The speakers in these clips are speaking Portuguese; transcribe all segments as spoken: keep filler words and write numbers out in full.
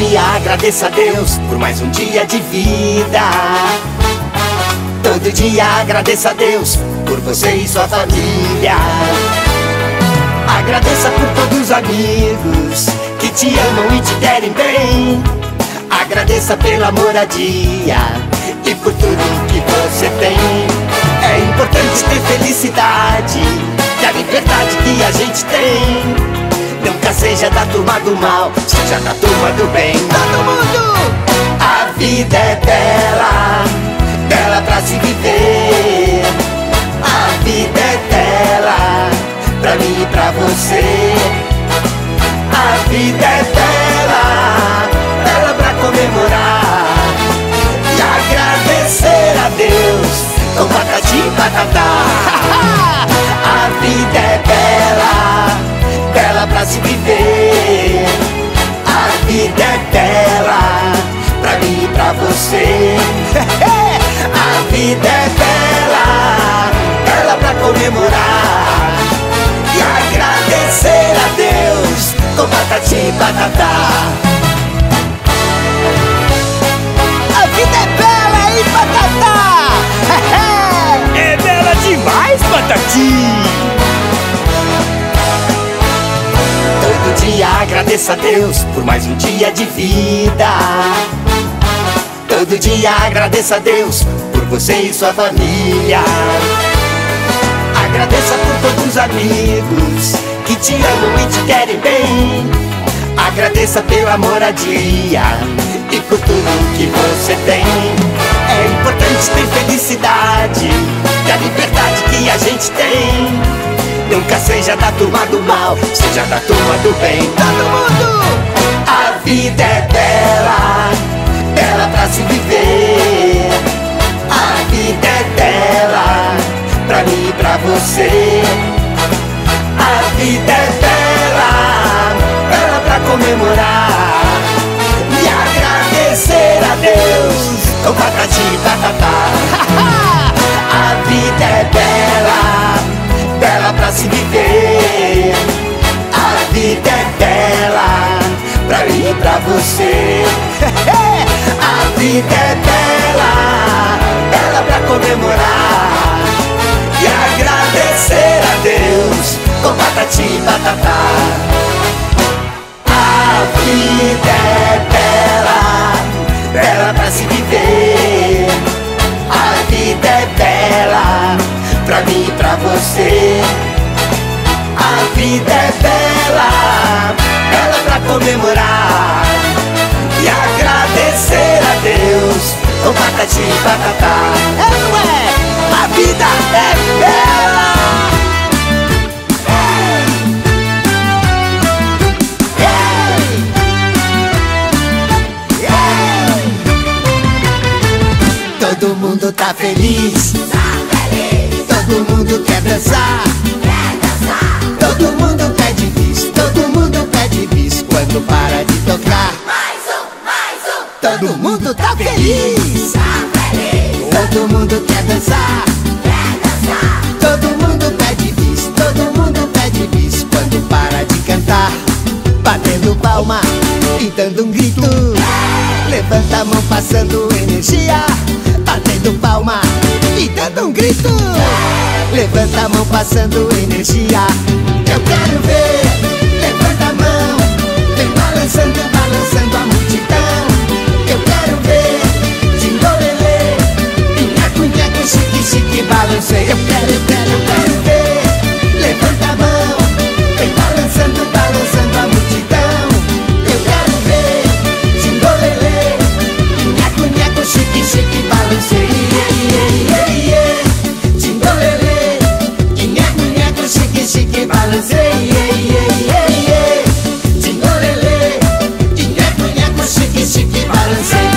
dia agradeça a Deus por mais um dia de vida. Todo dia agradeça a Deus por você e sua família. Agradeça por todos os amigos que te amam e te querem bem. Agradeça pela moradia e por tudo que você tem. É importante ter felicidade e a liberdade que a gente tem. Nunca seja da turma do mal, seja da turma do bem. Todo mundo! A vida é bela, bela pra se viver. A vida é bela, pra mim e pra você. A vida é bela, bela pra comemorar e agradecer a Deus com patati e patatá. A vida é bela, bela pra se viver. A vida é bela, pra mim e pra você. A vida é bela, bela pra comemorar e agradecer a Deus com patati e patatá. A vida é bela e patatá. É bela demais, Patati! Todo dia agradeça a Deus por mais um dia de vida. Todo dia agradeça a Deus por você e sua família. Agradeça por todos os amigos que te amam e te querem bem. Agradeça pela moradia e por tudo que você tem. É importante ter felicidade e a liberdade que a gente tem. Nunca seja da turma do mal, seja da turma do bem. Todo mundo! A vida é bela, bela pra se viver. A vida é bela, pra mim e pra você. A vida é bela, bela pra comemorar e agradecer a Deus com patati e patatá. A vida é bela, bela pra se viver. A vida é bela, pra mim e pra você. A vida é bela, bela pra comemorar e agradecer a Deus com patati e patatá. A vida é bela, bela pra se viver. A vida é bela, pra mim e pra você. A vida é bela, bela pra comemorar e agradecer a Deus com patati e patatá. É, não é? A vida é bela. Todo mundo tá feliz, Tá feliz, todo mundo quer dançar, quer dançar. todo mundo pede bis, todo mundo pede bis quando para de tocar. Mais um, mais um. Todo mundo tá feliz, Tá feliz, todo mundo quer dançar, quer dançar. todo mundo pede bis, todo mundo pede bis quando para de cantar. Batendo palma e dando um grito, levanta a mão passando energia. Batendo palma e dando um grito, levanta a mão passando energia. Eu quero ver, levanta a mão, vem balançando, balançando a multidão. Eu quero ver, jingolelê, nheco, nheco, chique, chique, balancei. Eu quero, eu quero, eu quero ver, levanta a mão, vem balançando, balançando a multidão. Eu quero ver, jingolelê, nheco, nheco, chique, chique, balancei. Jingolelê, nheco, nheco, chique, chique, balancei. Jingolelê, nheco, nheco, chique, chique, balancei.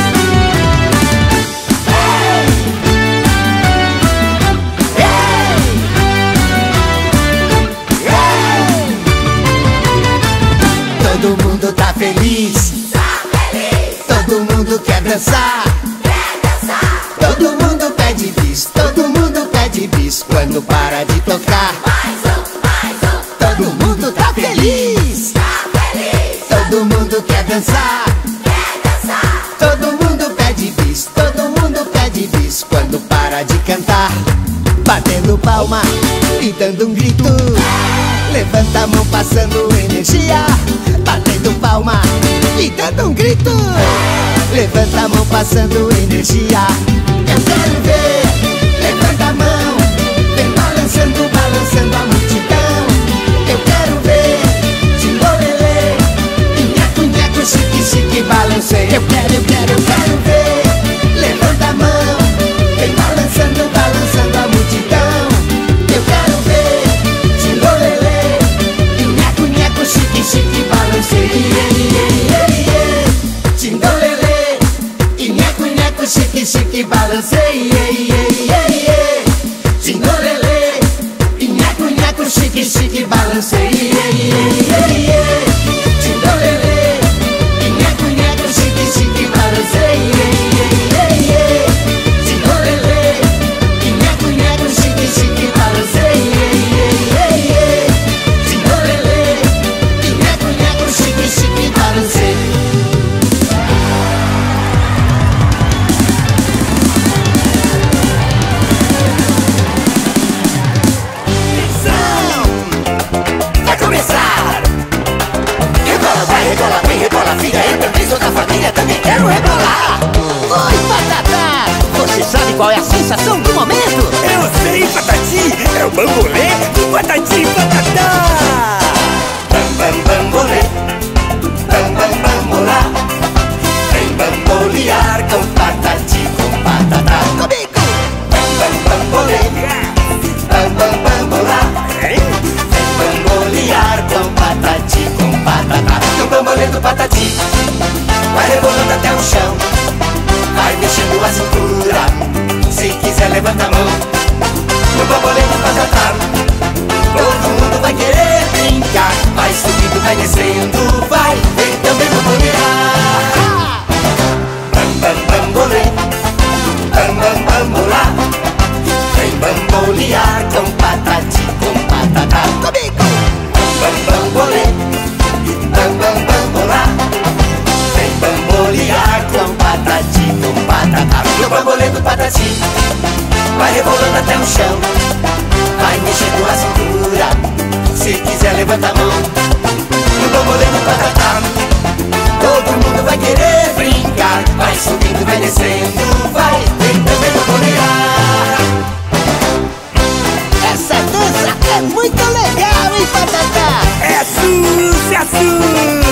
Todo mundo tá feliz, Tá feliz, todo mundo quer dançar, quer dançar. todo mundo pede bis, todo mundo pede bis quando para de tocar. Mais um, mais um. Todo mundo tá feliz, Tá feliz, todo mundo quer dançar, quer passando energia, batendo palma e dando um grito. Levanta a mão passando energia. Eu quero ver, levanta a mão, vem balançando, balançando a multidão. Eu quero ver, tchingolelê, nheco, nheco, chique, chique, balancei. Eu quero, eu quero, eu quero ver, levanta a mão, vem balançando, balançando a multidão. Eu quero ver, tchingolelê, nheco, nheco, chique, chique, balancei. Tchingolelê, nheco, nheco, chique, chique, balancei. Tchingolelê, nheco, nheco, chique, chique, balancei. Tchingolelê, nheco, nheco, chique, chique, balancei. Tchingolelê, nheco, nheco, chique, chique, balancei. Tchingolelê, nheco, nheco, chique, chique, balancei. Vai começar! Rebola, vai, rebola, vem, rebola, filha. Eu também sou da família, também quero rebolar. Oi, Patata! Você sabe qual é a sensação do momento? Eu sei, Patati! É o bambolê do Patati e Patatá! Bam, bam, bambolê, bam, bam, bambolá. Vem bambolear com Patati, com Patatá. Comigo! Bam, bam, bambolê, bam, bam, bambolá. Hein? Vem bambolear com Patati, com Patatá. No bambolê do Patati, vai rebolando até o chão, vai mexendo a cintura, se quiser levanta a mão. No bambolê do Patatá, todo mundo vai querer brincar, vai subindo, vai descendo, vai, vem também bambolear. Bam, bam, bambolê, bam, bam, bambolá. Vem bambolear com Patati, com Patatá. Comigo! Bam, bam, bambolê, bam, bam, bambolá. Vem bambolear com Patati, com Patatá. No bambolê do Patati, vai rebolando até o chão, vai mexendo a cintura, se quiser levanta a mão. No bambolê do Patatá, todo mundo vai querer brincar, vai subindo, vai descendo, vai, vem também bambolear. Essa dança é muito legal, hein, Patatá? É sucesso!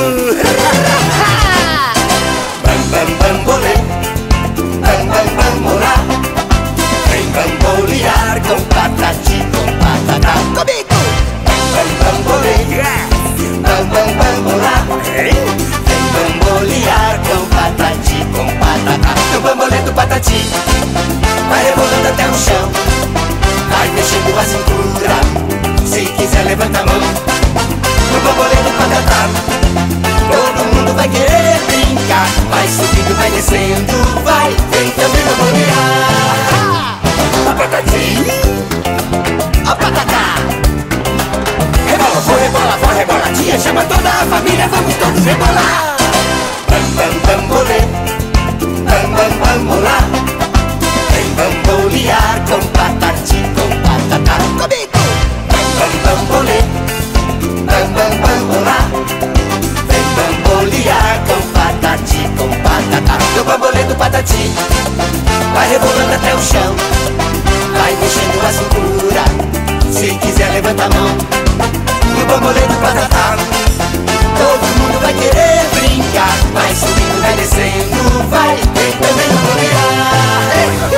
Bam, bam, bambolê, bam, bam, bambolá. Vem bambolear com Patati, com Patatá. Comigo! Bam, bam, bambolê, bam, bam, bambolá. Hein? Vem bambolear com Patati, com Patatá. No bambolê do Patati, vai rebolando até o chão, vai mexendo a cintura, se quiser levanta a mão. No bambolê do Patatá, todo mundo vai querer brincar, vai subindo, vai descendo, vai, vem também bambolear. A Patati, a Patatá. Rebola, vou rebolar, vou reboladinha, chama toda a família, vamos todos rebolar. Bam, bam, bambolê, bam, bam, bambolá. Vem bambolear com Patati, com Patatá. Comigo! Bam, bam, bambolê, bam, bam, bambolá. Vem bambolear com Patati, com Patatá. No bambolê do Patati, vai rebolando até o chão, vai mexendo a cintura, se quiser levanta a mão. No bambolê do Patatá, todo mundo vai querer brincar, vai subindo, vai descendo, vai, vem também bambolear.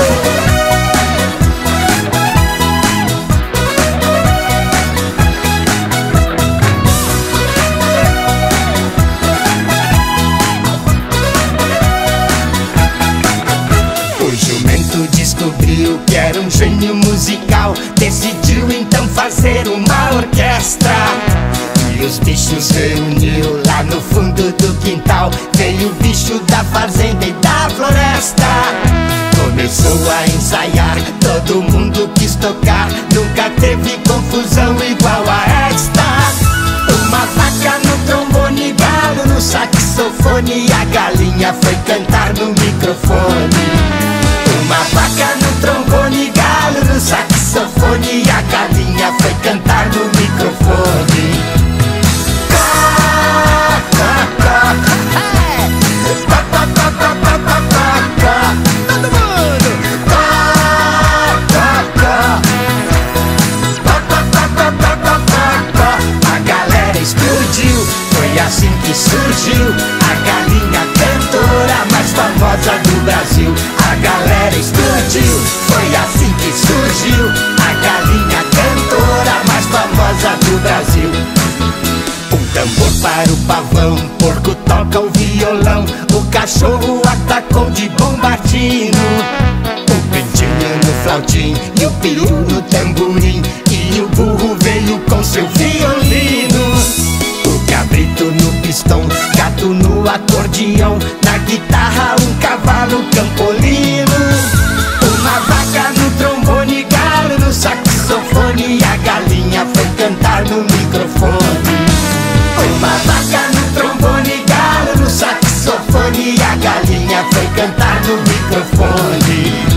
O jumento descobriu que era um gênio musical, decidiu então fazer uma orquestra. E os bichos reuniu lá no fundo do quintal, veio o bicho da fazenda e da floresta. Começou a ensaiar, todo mundo quis tocar, nunca teve confusão igual a esta. Uma vaca no trombone, galo no saxofone, e a galinha foi cantar no microfone. Uma vaca no trombone, galo no saxofone, e a galinha foi cantar no microfone. violão, porco toca o violão, o cachorro atacou de bombardino, o pintinho no flautim e o peru no tamborim, e o burro veio com seu violino. O cabrito no pistão, gato no acordeão, na guitarra um cavalo campolino, uma vaca no trombone, galo no saxofone, e a galinha foi cantar no microfone. Uma vaca no trombone, galo no saxofone, e a galinha foi cantar no microfone.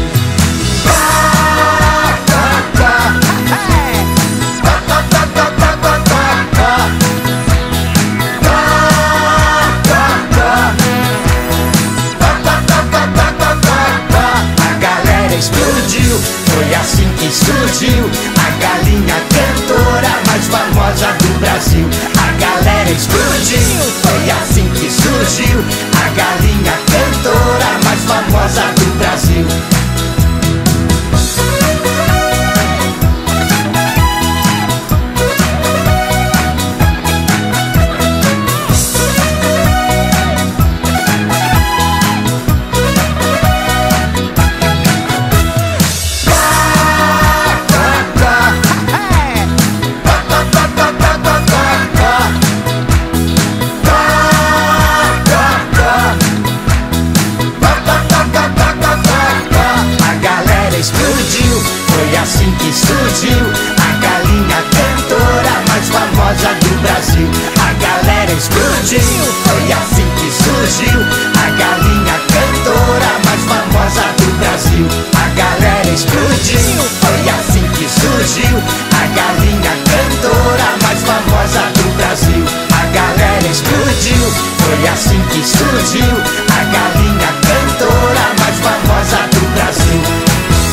Explodiu, foi assim que surgiu a galinha cantora mais famosa do Brasil. A galera explodiu, foi assim que surgiu a galinha cantora mais famosa do Brasil. Explodiu, foi assim que surgiu a galinha cantora mais famosa do Brasil. A galera explodiu, foi assim que surgiu a galinha cantora mais famosa do Brasil. A galera explodiu, foi assim que surgiu a galinha cantora mais famosa do Brasil. A galera explodiu, foi assim que surgiu a galinha cantora mais famosa do Brasil.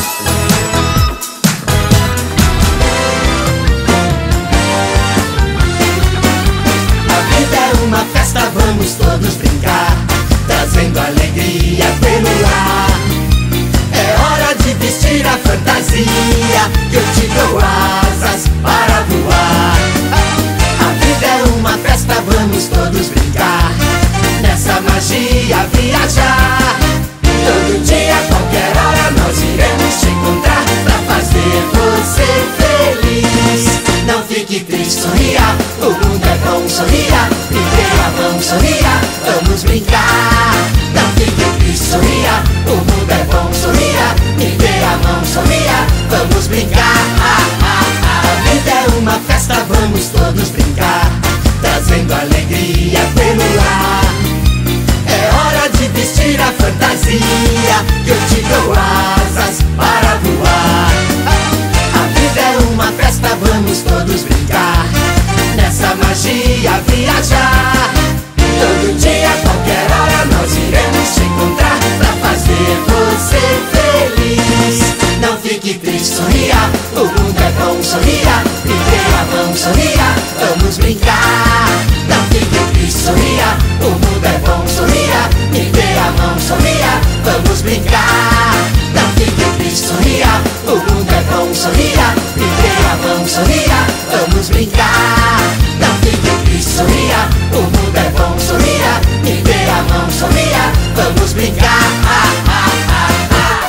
Uma festa, vamos todos brincar, trazendo alegria pelo ar. É hora de vestir a fantasia, que eu te dou asas para voar. A vida é uma festa, vamos todos brincar, nessa magia viajar. Todo dia, qualquer hora, nós iremos te encontrar pra fazer você feliz. Não fique triste, sorria, o mundo é bom, sorria, me dê a mão, sorria, vamos brincar. Não fique triste, sorria, o mundo é bom, sorria, me dê a mão, sorria, vamos brincar. A vida é uma festa, vamos todos brincar, trazendo alegria pelo ar. É hora de vestir a fantasia, que eu te dou asas para voar. A vida é uma festa, vamos todos brincar, nessa magia viajar. Todo dia, qualquer hora, nós iremos te encontrar pra fazer você feliz. Não fique triste, sorria, o mundo é bom, sorria, me dê a mão, sorria, vamos brincar. Não fique triste, sorria, o mundo é bom, sorria, me dê a mão, sorria, vamos brincar. Não fique triste, sorria, o mundo é bom, sorria, me dê a mão, sorria, vamos brincar. Não fique triste, sorria, o mundo é bom, sorria, me dê a mão, sorria, vamos brincar. Ah, ah, ah, ah.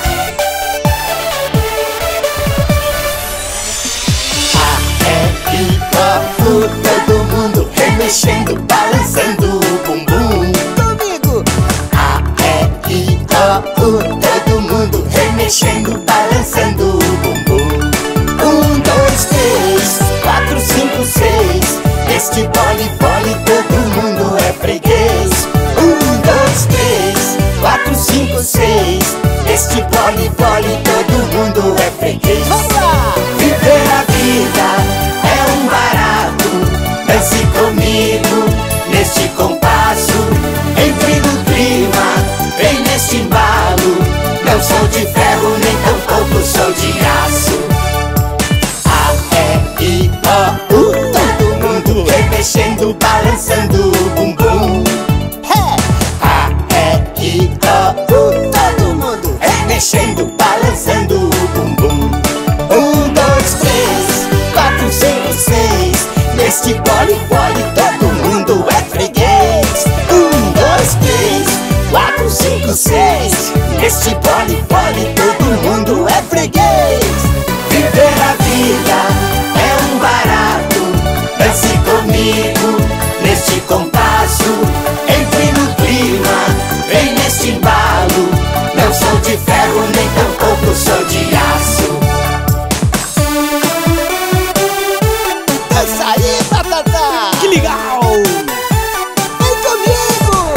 A, E, I, O, U, todo mundo remexendo, balançando o bumbum. Comigo! A, E, I, O, U, todo mundo remexendo, balançando o bumbum. Um, dois, três, quatro, cinco, seis. Este bole, bole, todo mundo é freguês. Um, dois, três, quatro, cinco, seis. Este bole, bole, todo mundo é freguês. Viver a vida é um barato. Dance comigo, Neste pole, pole, todo mundo é freguês. Viver a vida é um barato. Dance comigo neste compasso. Entre no clima, vem neste embalo. Não sou de ferro, nem tampouco sou de aço. Dança aí, Batata! Que legal! Vem comigo!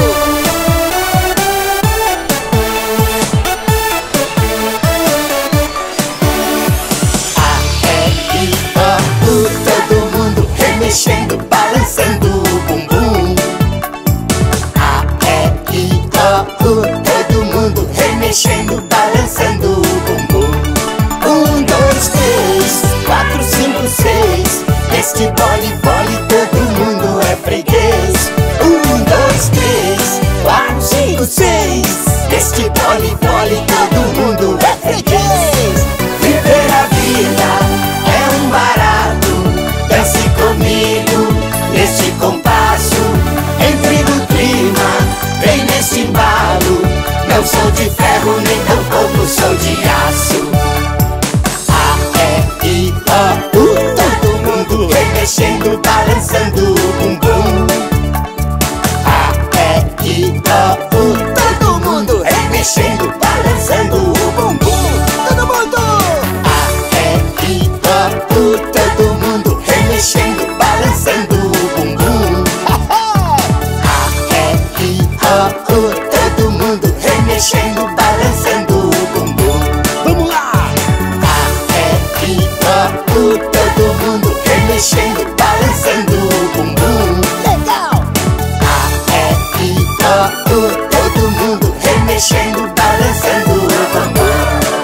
A, E, I, O, U, todo mundo remexendo, balançando o bumbum. A, E, I, O, U, todo mundo remexendo, balançando o bumbum. Um, dois, três, quatro, cinco, seis. Neste bole, bole, todo mundo é freguês. Um, dois, três, quatro, cinco, seis. Neste bole, bole, todo mundo é freguês. Viver a vida é um barato. Dance comigo neste compasso. Entre no clima, vem neste embalo. Não sou de ferro, nem tampouco sou de aço. A, E, I, O, U, todo mundo remexendo, balançando o bumbum. A, E, I, O, U, todo mundo remexendo, balançando o bumbum. Todo mundo! A, E, I, O, U, todo mundo remexendo, balançando o bumbum. A, E, I, O, U, todo mundo remexendo, balançando o bumbum. Vamos lá! A, E, I, O, U, todo mundo remexendo, balançando o bumbum. Legal! A, E, I, O, U, todo mundo remexendo, balançando o bumbum.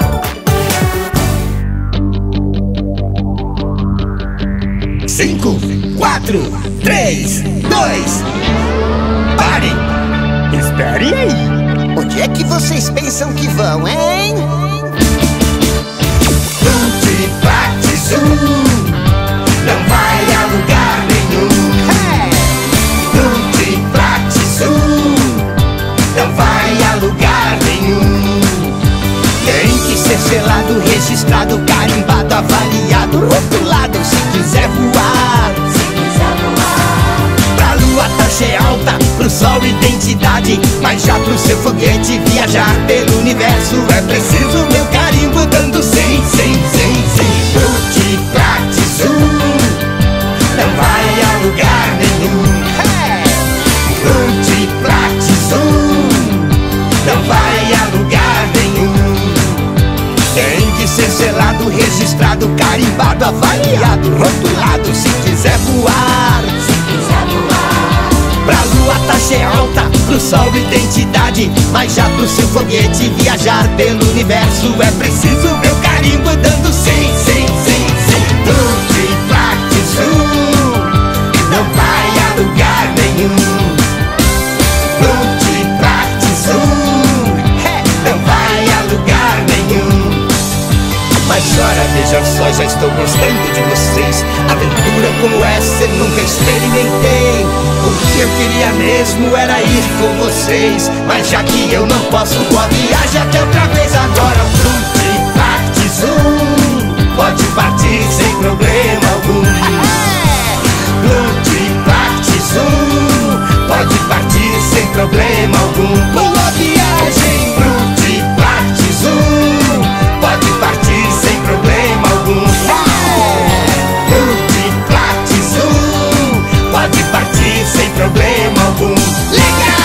Cinco, quatro, três, dois. Parem! Esperem aí! Onde é que vocês pensam que vão, hein? Tutti, platti, zoom. Não vai a lugar nenhum. Tutti, platti, zoom. Não vai a lugar nenhum. Tem que ser selado, registrado, carimbado, avaliado, rotulado se quiser voar. Pra lua taxa alta, pro sol identidade. Mas já pro seu foguete viajar pelo universo é preciso meu carimbo dando sim, sim, sim, sim. Tutti, platti, zoom. Não vai a lugar nenhum. Tutti, platti, zoom. Não vai a lugar nenhum. Tem que ser selado, registrado, carimbado, avaliado, rotulado se quiser voar. Pra lua taxa alta, pro sol identidade. Mas já pro seu foguete viajar pelo universo é preciso meu carimbo dando sim, sim, sim, sim. Tutti, platti, zoom. Não vai a lugar nenhum. Tutti, platti, zoom. Não vai a lugar nenhum. Mas ora, vejam só, já estou gostando de vocês. Aventura como essa eu nunca experimentei. O que eu queria mesmo era ir com vocês. Mas já que eu não posso, boa viagem até outra vez. Agora Tutti, platti, zoom. Pode partir sem problema algum. Tutti, platti, zoom. Pode partir sem problema algum. Boa viagem! Tutti, platti, zoom. Pode partir sem problema algum. Tutti, platti, zoom. Pode partir sem problema algum. Legal!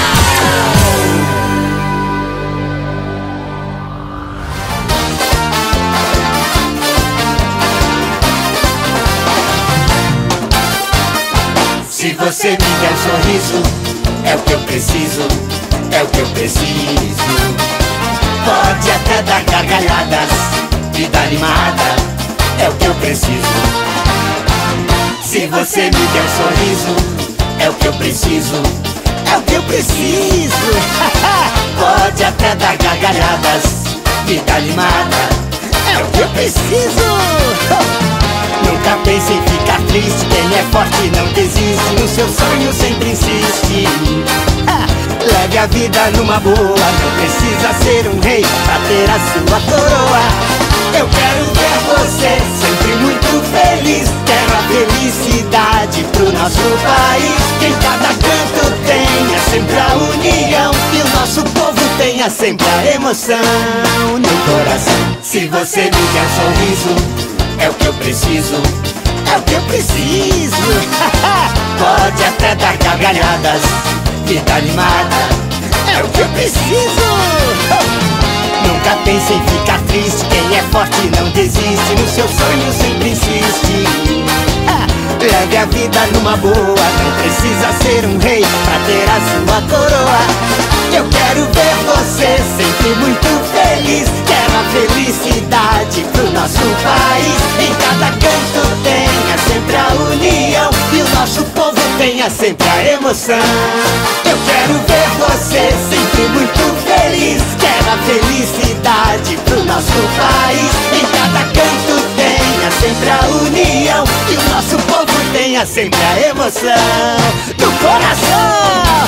Se você me der um sorriso, é o que eu preciso, é o que eu preciso. Pode até dar gargalhadas, vida animada, é o que eu preciso. Se você me der um sorriso, é o que eu preciso, é o que eu preciso. Pode até dar gargalhadas, vida animada, é o que eu preciso. Nunca pense em ficar triste, quem é forte não desiste. No seu sonho sempre insiste. Leve a a vida numa boa. Não precisa ser um rei pra ter a sua coroa. Eu quero ver você sempre muito feliz. Quero a felicidade pro nosso país. Que em cada canto tenha sempre a união. E o nosso povo tenha sempre a emoção no coração. Se você me der um sorriso, é o que eu preciso. É o que eu preciso. Pode até dar gargalhadas, vida animada, é o que eu preciso. Nunca pense em ficar triste. Quem é forte não desiste. No seu sonho sempre insiste. Leve a vida numa boa. Não precisa ser um rei pra ter a sua coroa. Eu quero ver você sempre muito feliz. Quero a felicidade pro nosso país. Em cada canto tenha sempre a união. E o nosso povo tenha sempre a emoção. Eu quero ver você sempre muito feliz. Quero a felicidade pro nosso país. Em cada canto tenha sempre a união. E o nosso povo tenha sempre a emoção do coração.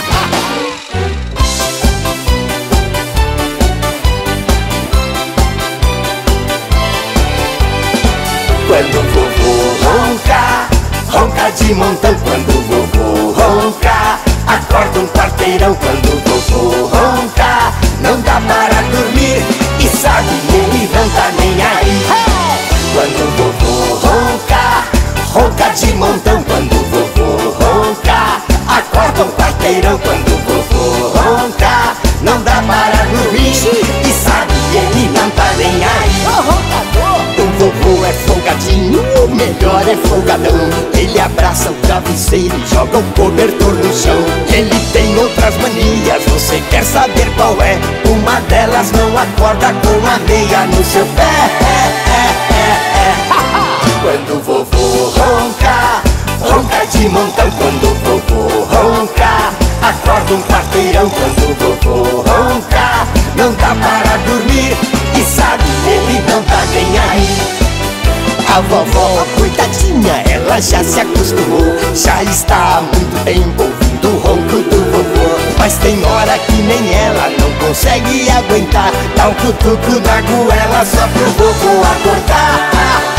Quando o vovô ronca, ronca de montão. Quando o vovô ronca, acorda um quarteirão. Quando o vovô ronca, não dá para dormir. E sabe, ele não tá nem aí. Quando o vovô ronca, ronca de montão. Quando o vovô ronca, acorda um quarteirão. Quando o vovô ronca, não dá para dormir. E sabe, ele não tá nem aí. O vovô é folgadinho, o melhor é folgadão. Ele abraça o travesseiro e joga o cobertor no chão. Ele tem outras manias, você quer saber qual é? Uma delas, não acorda com a meia no seu pé. Quando o vovô ronca, ronca de montão. Quando o vovô ronca, acorda um quarteirão. Quando o vovô ronca, não dá para dormir. E sabe, ele não tá nem aí. A vovó, coitadinha, ela já se acostumou. Já está há muito tempo ouvindo o ronco do vovô. Mas tem hora que nem ela não consegue aguentar. Dá um cutuco na goela só pro vovô acordar.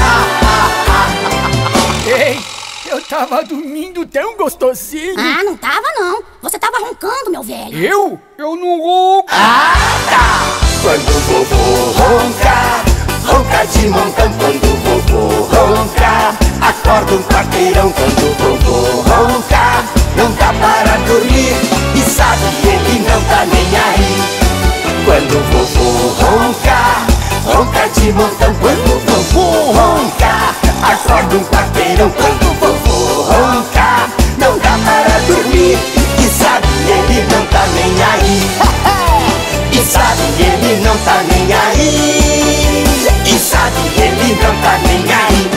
Ei, eu tava dormindo tão gostosinho. Ah, não tava não. Você tava roncando, meu velho. Eu? Eu não ronco. Ah, tá! Quando o vovô ronca, ronca de montão. Quando o vovô ronca, acorda um quarteirão. Quando o vovô ronca, não dá para dormir. E sabe, ele não tá nem aí. Quando o vovô ronca, ronca de montão. Quando o vovô ronca, acorda um quarteirão. Quando o vovô ronca, não dá para dormir. E sabe, ele não tá nem aí. E sabe, ele não tá nem aí. E sabe, ele não tá nem aí.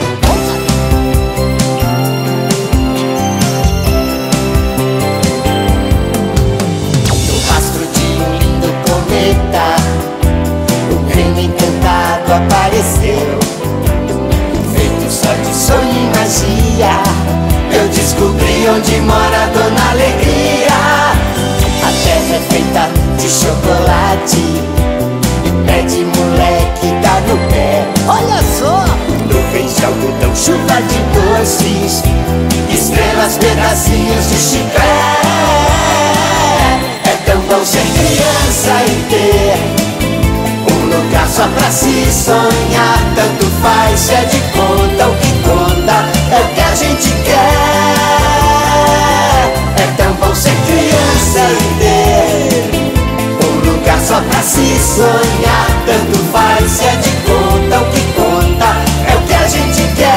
No rastro de um lindo cometa, um reino encantado apareceu. Feito só de sonho e magia, eu descobri onde mora a Dona Alegria. A terra é feita de chocolate e pé de moleque dá no pé. Olha só! Nuvens de algodão, chuva de doces, estrelas, pedacinhos de chiclete. É tão bom ser criança e ter um lugar só pra se sonhar. Tanto faz se é de conta, o que conta é o que a gente quer. É tão bom ser criança e ter um lugar só pra se sonhar. Tanto faz se é de conta, o que conta é o que a gente quer.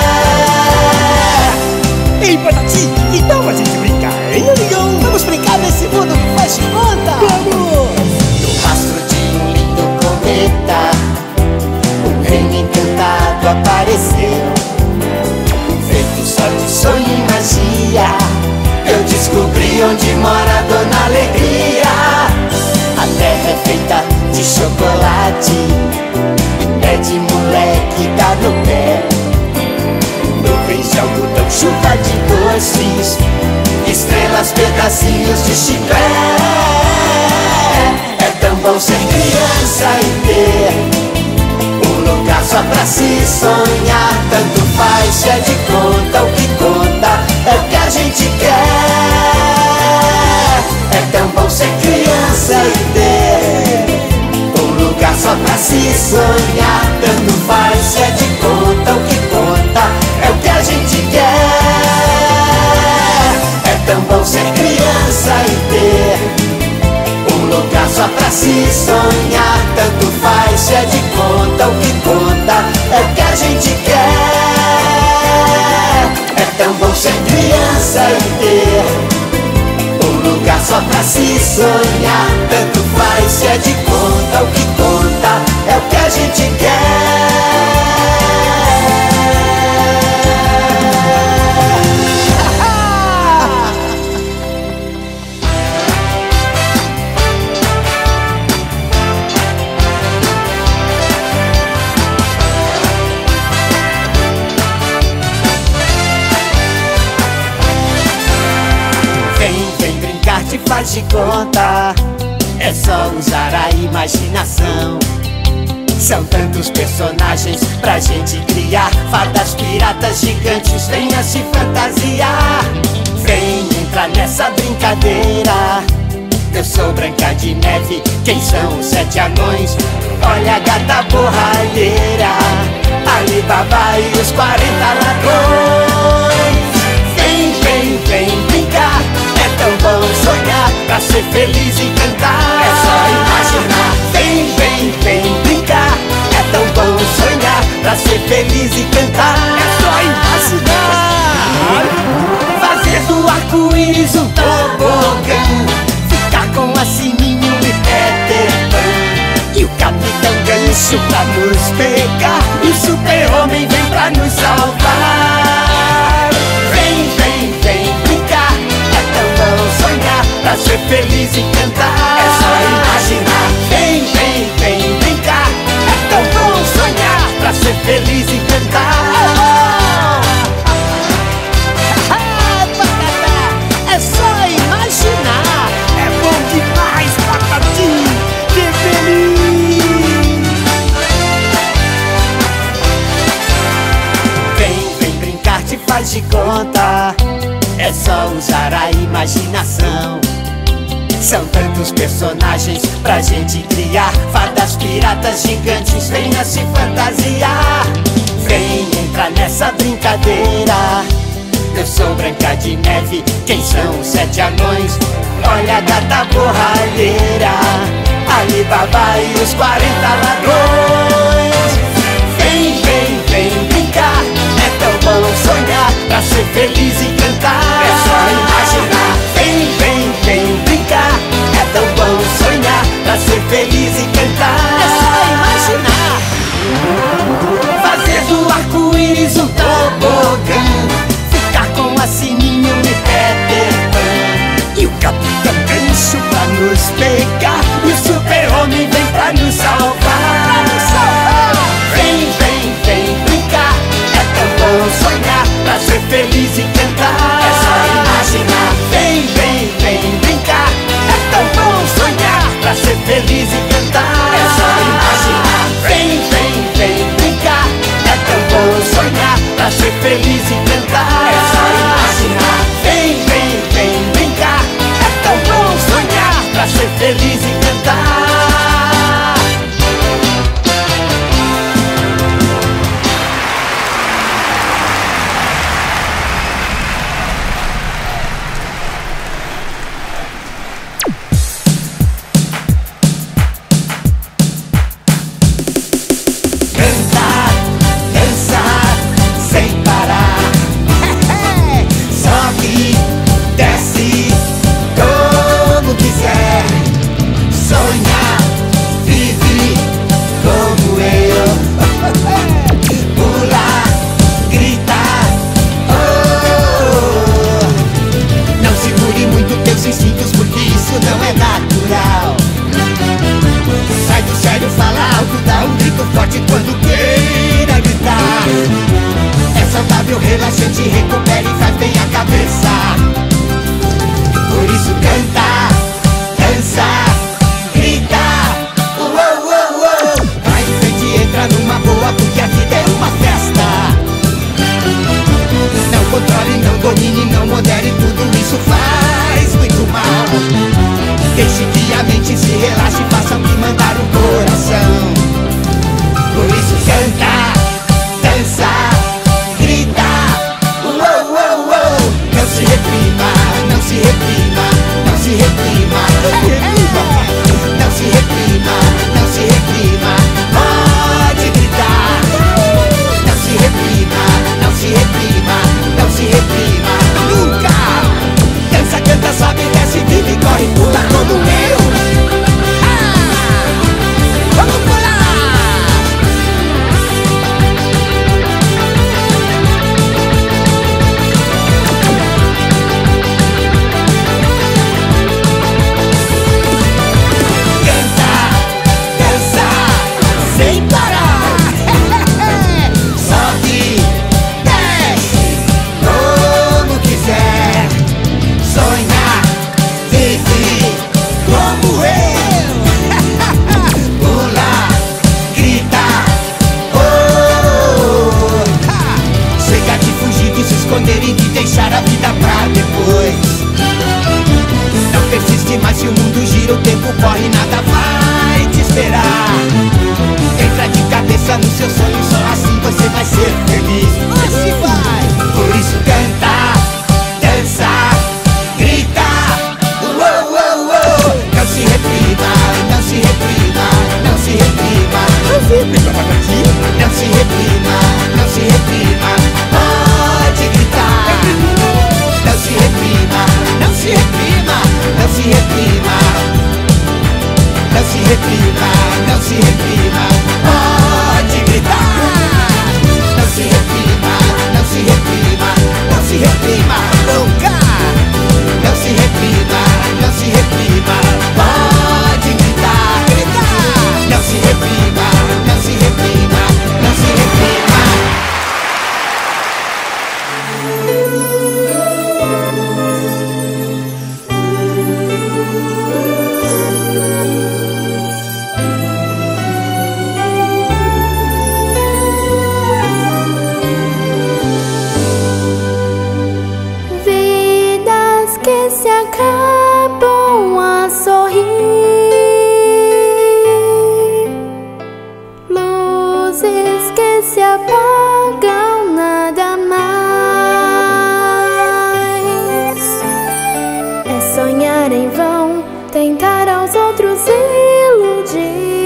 Ei, Patati, então a gente brincar, hein, amigão? Vamos brincar nesse mundo que faz de conta. Vamos! No rastro de um lindo cometa, um reino encantado apareceu. Feito só de sonho e magia, eu descobri onde mora a Dona Alegria. A terra é feita de chocolate e pé de moleque dá no pé. Nuvens de algodão, chuva de lances, estrelas, pedacinhos de chiclete. É tão bom ser criança e ter um lugar só pra se sonhar. Tanto faz se é de conta, o que conta é o que a gente quer. É tão bom ser criança e ter um lugar só pra se sonhar. Tanto faz se é de conta, o que conta é o que a gente quer. É tão bom ser criança e ter um lugar só pra se sonhar. Tanto faz se é de conta, o que conta é o que a gente quer. É tão bom ser criança e ter um lugar só pra se sonhar. Tanto faz se é de conta, o que conta é o que a gente quer. Te faz de conta, é só usar a imaginação. São tantos personagens pra gente criar, fadas, piratas, gigantes, venha se fantasiar. Vem entrar nessa brincadeira. Eu sou Branca de Neve, quem são os sete anões? Olha a gata borralheira, Ali Baba e os quarenta ladrões. Vem, vem, vem brincar. É tão bom sonhar pra ser feliz e cantar. É só imaginar. Vem, vem, vem brincar. É tão bom sonhar pra ser feliz e cantar. É só imaginar. Fazer do arco-íris um tobogã, ficar com a Sininho e Peter Pan, e o Capitão Gancho pra nos pegar, e o Super-Homem vem pra nos salvar. Vem, vem, vem brincar. Sonhar pra ser feliz e cantar. É só imaginar. Vem, vem, vem brincar. É tão bom sonhar pra ser feliz e cantar. Ah, Patata, é só imaginar. É bom demais, Patatinho, ser feliz. Vem, vem brincar, te faz de conta. É só usar a imaginação. São tantos personagens pra gente criar, fadas, piratas, gigantes, venha se fantasiar. Vem entrar nessa brincadeira. Eu sou Branca de Neve, quem são os sete anões? Olha a gata borralheira, Ali Baba e os quarenta ladrões. Vem, vem, vem brincar. É tão bom sonhar pra ser feliz e cantar. É só imaginar. Vem, vem, vem brincar. É tão bom sonhar pra ser feliz e cantar. É só imaginar. Fazer do arco-íris um tobogã, ficar com a Sininho e Peter Pan, e o Capitão Gancho pra nos pegar, e o Super-Homem vem pra nos salvar. Vem, vem, vem brincar. É tão bom sonhar pra ser feliz e cantar. É só imaginar. Vem, corre, corre, pula todo meu. Ah, vamos pular. Canta, dança, sem parar. Sobe, desce, como quiser. Sonha, vive como eu. Pula, grita, oh, ha. Chega de fugir, de se esconder e de deixar a vida pra depois. Não persiste mais, se o mundo gira, o tempo corre, nada vai te esperar. Entra de cabeça no seu sonho, só assim você vai ser feliz. Assim vai. Por isso canta, dança, grita, uou, uou, uou. Não se reprima, não se reprima, não se reprima. Não se reprima, Patati. Não se reprima, não se reprima. Pode gritar. Não se reprima, não se reprima, não se reprima. Não se reprima, não se reprima. Pode gritar. Não se reprima, não se reprima, não se reprima. Nunca. Não se reprima, não se reprima. Pode gritar, gritar. Não se reprima, não se reprima, não se reprima. Vidas que se acabam a sorrir, luzes que se apagam, nada mais. É sonhar em vão, tentar aos outros iludir.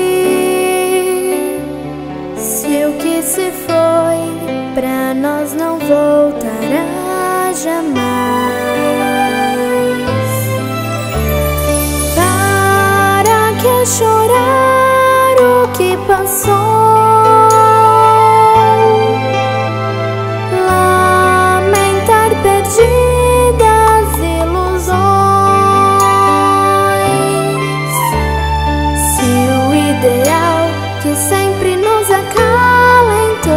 Se o que se foi pra nós não voltará jamais. Para que chorar o que passou? Lamentar perdidas ilusões. Se o ideal que sempre nos acalentou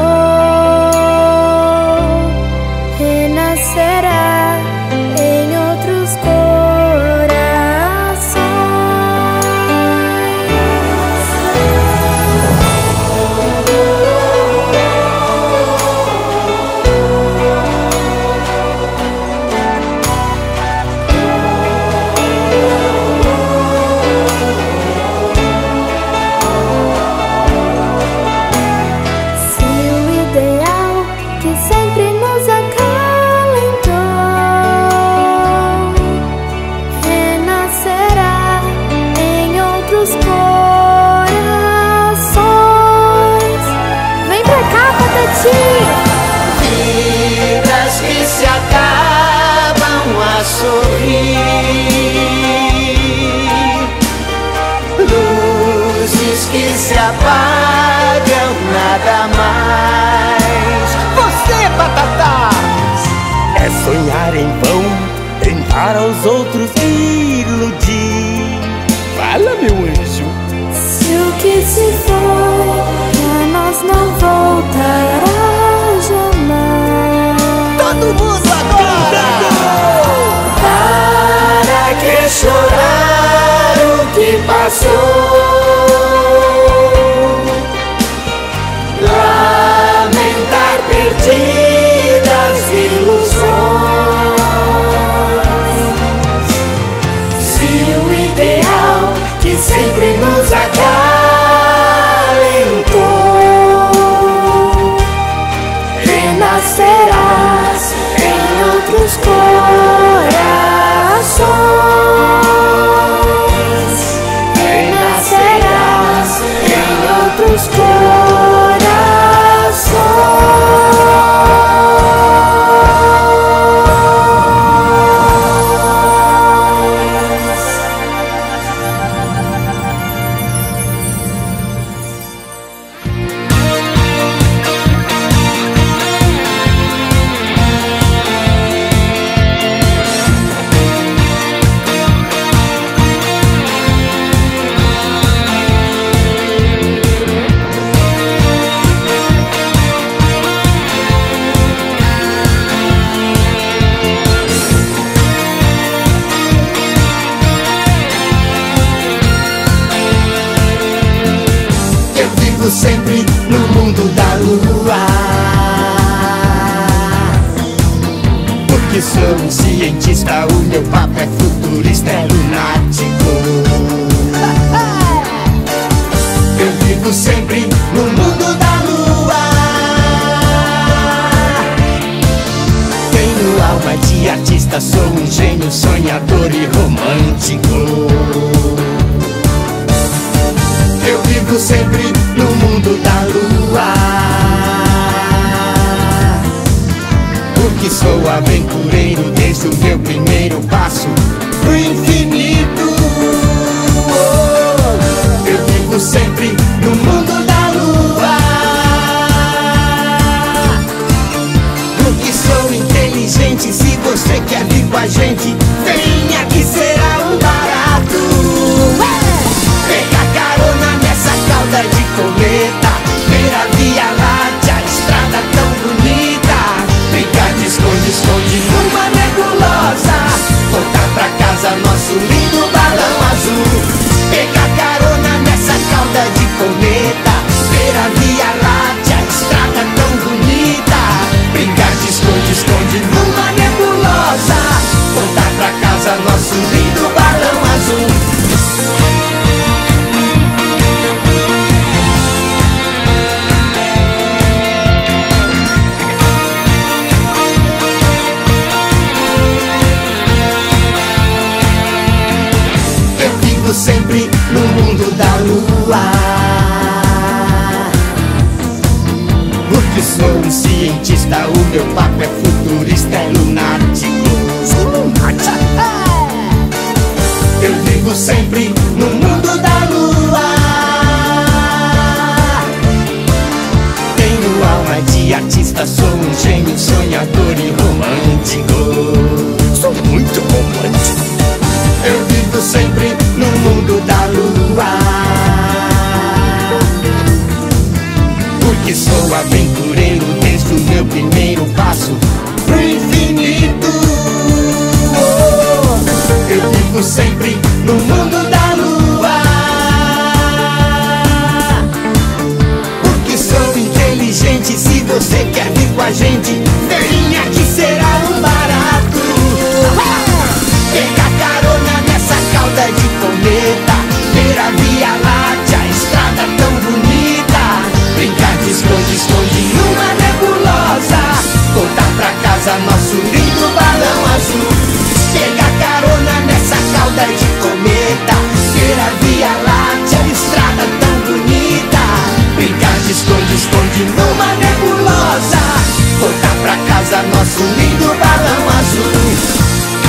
renascerá em outros corações. Se o ideal que sempre nos acalentou renascerá em outros corações. Vem pra cá, Patati! Vidas que se acabam a sorrir, luzes que se apagam, nada mais. Você, Batatas! É sonhar em vão, tentar aos outros iludir. Fala, meu anjo. Se o que se foi pra nós não voltará jamais. Todo mundo agora! Para que chorar o que passou? Lamentar perdidas ilusões. Se o ideal que sempre nos acalentou renascerás em outros corações. Renascerás em outros corações. vivo sempre no mundo da lua, porque sou um cientista, o meu papo é futurista, é lunático. Eu vivo sempre no mundo da lua, tenho alma de artista, sou um gênio sonhador e romântico. Eu vivo sempre no mundo da lua, porque sou aventureiro desde o meu primeiro passo pro infinito. Eu vivo sempre no mundo da lua, porque sou inteligente. Se você quer vir com a gente, venha que será um barato. Pegar carona nessa cauda de cometa, ver a Via Láctea, a estrada tão bonita, brincar de esconde-esconde numa nebulosa, voltar pra casa nosso lindo balão azul. Pegar carona nessa cauda de cometa, ver a Via Láctea, a estrada tão bonita, brincar de esconde-esconde numa nebulosa, voltar pra casa nosso lindo balão azul. Sempre no mundo da lua, porque sou um cientista, o meu papo é futurista, é lunático. Sou lunático. Eu vivo sempre no mundo da lua, tenho alma de artista, sou um gênio sonhador e romântico. Sou muito romântico. Eu vivo sempre no mundo da lua, porque sou aventureiro desde o meu primeiro passo pro infinito. Eu vivo sempre no mundo da lua, porque sou inteligente. Se você quer vir com a gente, venha que será um barato. Pegar carona nessa cauda de cometa, ver a Via Láctea, a estrada tão bonita, brincar de esconde-esconde numa nebulosa, voltar pra casa nosso lindo balão azul. Pegar carona nessa cauda de cometa, ver a Via Láctea, a estrada tão bonita, brincar de esconde-esconde numa nebulosa, voltar pra casa nosso lindo balão azul.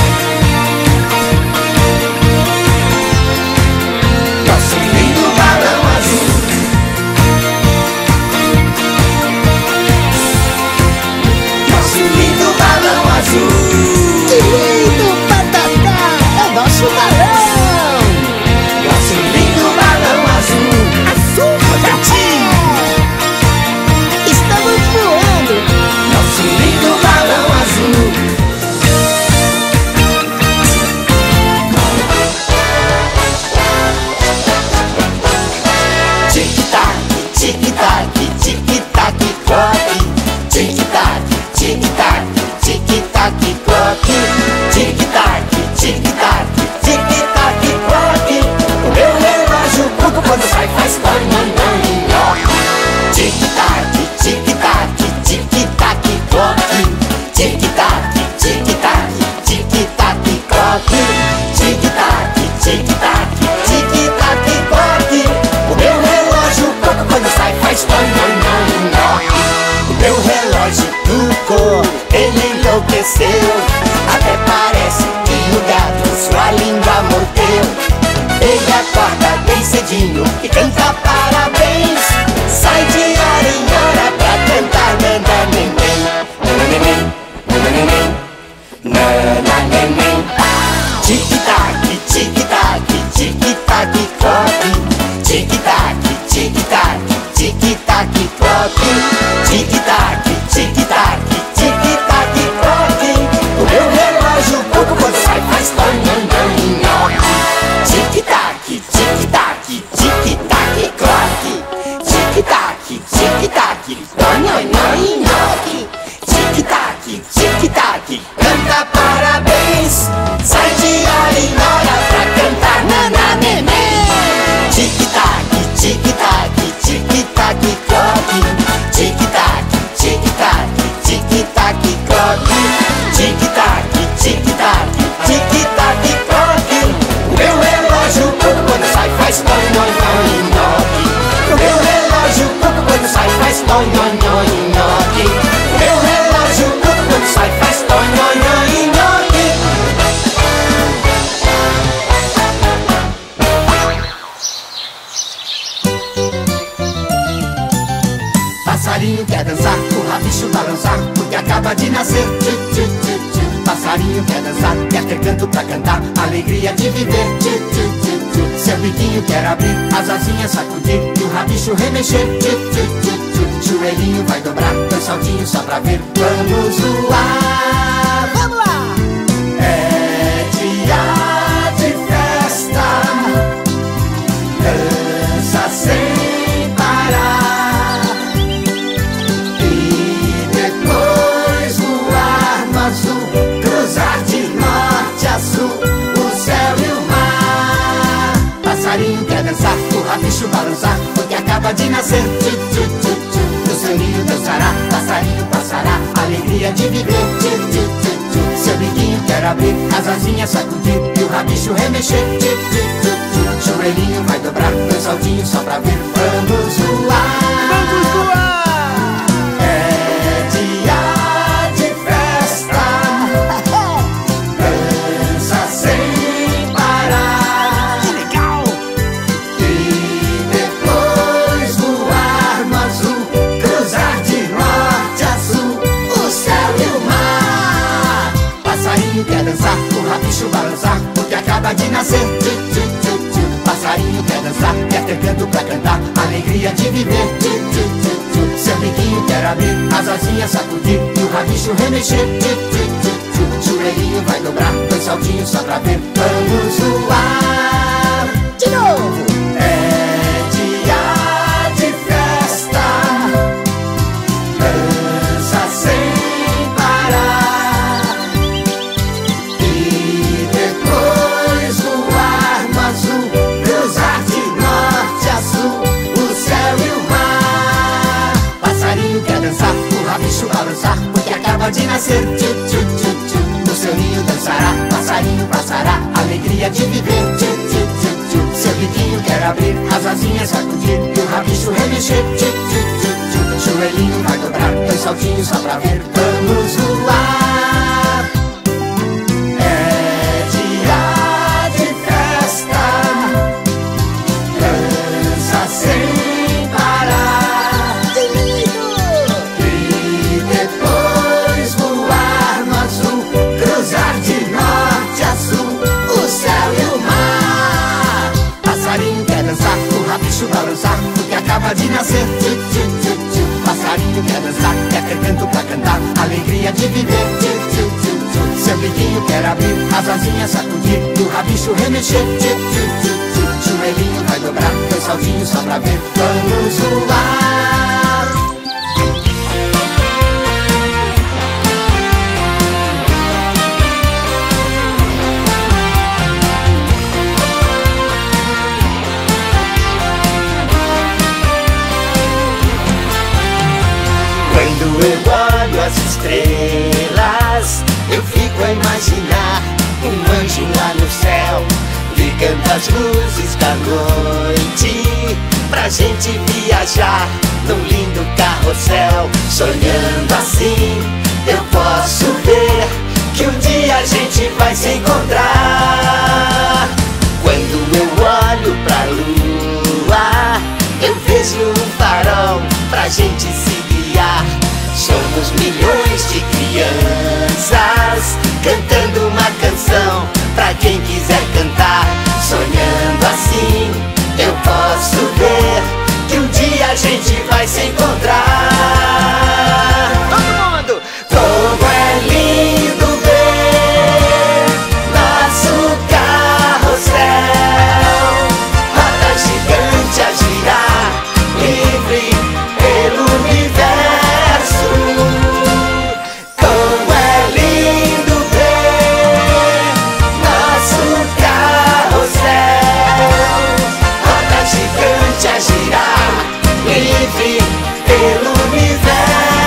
Que lindo, Patatá! É nosso balão! Nosso lindo balão azul! Azul, Patatinho! Estamos voando! Nosso lindo balão azul! Tic-tac, tic-tac, tic-tac, clock. Tic-tac, tic-tac, tic-tac, clock. Tic-tac, tic-tac, tic-tac, clock. O meu relógio cuco quando sai faz toque. Tic-tac, tic-tac, tic-tac, clock. Tic-tac, tic-tac, tic-tac, clock. Tic-tac, tic-tac, tic-tac, clock. O meu relógio cuco quando sai faz toque. O meu relógio cucou, ele enlouqueceu, até parece que o gato sua língua mordeu. Ele acorda bem cedinho e canta parabéns, sai de hora em hora pra cantar nananeném. Nananeném, nananeném, nananeném. Tic-tac, tic-tac, tic-tac, clock. Tic-tac, tic-tac, tic-tac, clock. Tic-tac, tic-tac, tic-tac, clock. O meu relógio pouco quando sai faz tonho. Tic-tac, tic-tac, tic-tac, clock. Passarinho quer dançar, o rabicho balançar, porque acaba de nascer. Tchu, tchu, tchu, tchu. Passarinho quer dançar, quer ter canto pra cantar, alegria de viver. Tchu, tchu, tchu, tchu. Seu biquinho quer abrir, as asinhas sacudir e o rabicho remexer. Tchu, tchu, tchu, tchu. Joelhinho vai dobrar, dois saltinhos só pra ver. Vamos voar, Vamos lá! é dia de festa, dança sem parar e depois voar no azul, cruzar de norte a sul o céu e o mar. Passarinho quer dançar, o rabicho balançar, porque acaba de nascer. Tchu, tchu, tchu, tchu. No seu ninho dançará, passarinho passará, alegria de viver. Tchu, tchu, tchu, tchu. Seu biquinho quer abrir, as asinhas sacudir e o rabicho remexer. Tchu, tchu, tchu, tchu. Joelhinho vai dobrar, dois saltinhos só pra ver. Vamos voar, Vamos voar! é dia de festa, dança sem parar Que legal! e depois voar no azul, cruzar de norte a sul o céu e o mar. Passarinho quer dançar, o rabicho balançar, porque acaba de nascer. Tchu, tchu, tchu, tchu. Passarinho quer dançar, quer ter canto pra cantar, alegria de viver. Tchu, tchu, tchu, tchu. Seu biquinho quer abrir, as asinhas sacudir e o rabicho remexer. Tchu, tchu, tchu, tchu. Joelhinho vai dobrar, dois saltinhos só pra ver. Vamos voar De novo! é dia de festa, dança sem parar e depois voar no azul, cruzar de norte a sul o céu e o mar. Passarinho quer dançar, o rabicho balançar, porque acaba de nascer. Tchu, tchu, tchu, tchu. No seu ninho dançará, passarinho passará, alegria de viver. Tchu, tchu, tchu, tchu. Seu biquinho quer abrir, as asinhas sacudir e o rabicho remexer. Tchu, tchu, tchu, tchu. Joelhinho vai dobrar, dois saltinhos só pra ver. Vamos voar, é dia de festa, dança sem parar Que lindo! e depois voar no azul, cruzar de norte a sul o céu e o mar. Passarinho quer dançar, o rabicho balançar, porque acaba de nascer. Tchu, tchu, tchu, tchu. Passarinho quer dançar, quer ter canto pra cantar, alegria de viver. Tchu, tchu, tchu, tchu. Seu biquinho quer abrir, as asinhas sacudir e o rabicho remexer. Tchu, tchu, tchu, tchu. Joelhinho vai dobrar, dois saltinhos só pra ver. Vamos voar. Quando eu olho as estrelas, eu fico a imaginar um anjo lá no céu, ligando as luzes da noite, pra gente viajar num lindo carrossel. Sonhando assim, eu posso ver que um dia a gente vai se encontrar. Quando eu olho pra lua, eu vejo um farol pra gente se guiar. Somos milhões de crianças cantando uma canção pra quem quiser cantar. Sonhando assim, eu posso ver que um dia a gente vai se encontrar. Todo mundo! Como é lindo ver nosso carrossel, roda gigante a girar, livre pelo universo. Como é lindo ver nosso carrossel, roda gigante a girar, livre pelo universo.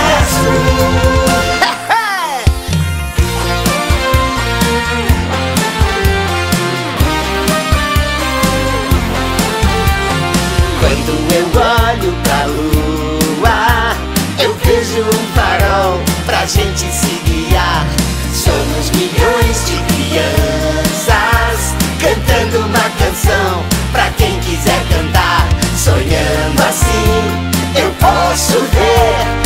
Quando eu olho pra lua, eu vejo um farol pra gente se guiar. Somos milhões de crianças cantando uma canção pra quem quiser cantar. Sonhando assim, eu posso ver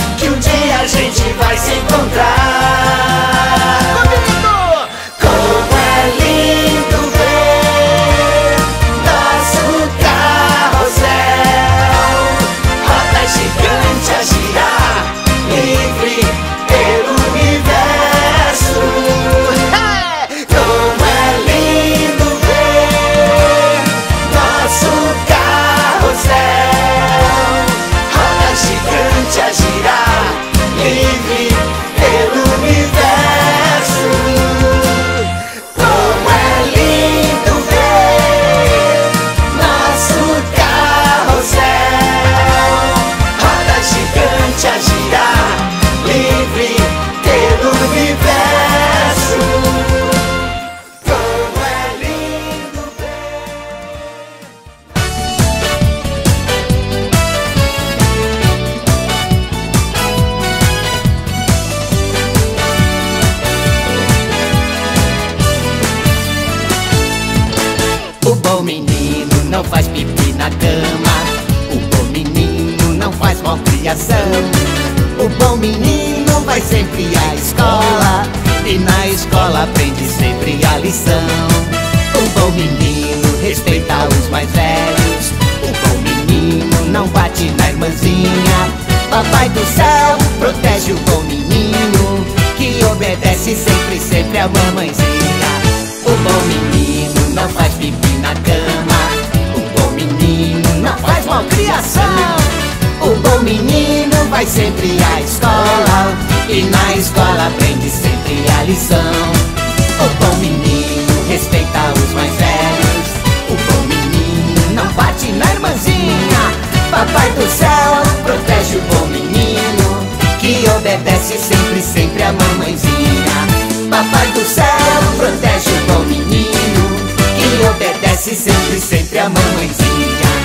não faz pipi na cama. O bom menino não faz malcriação. O bom menino vai sempre à escola e na escola aprende sempre a lição. O bom menino respeita os mais velhos. O bom menino não bate na irmãzinha. Papai do céu protege o bom menino, que obedece sempre, sempre a mamãezinha. O bom menino não faz pipi na cama. O bom menino não faz malcriação. O bom menino vai sempre à escola e na escola aprende sempre a lição. O bom menino respeita os mais velhos. O bom menino não bate na irmãzinha. Papai do céu protege o bom menino, que obedece sempre, sempre a mamãezinha. Papai do céu protege o bom menino, que obedece sempre, sempre a mamãezinha.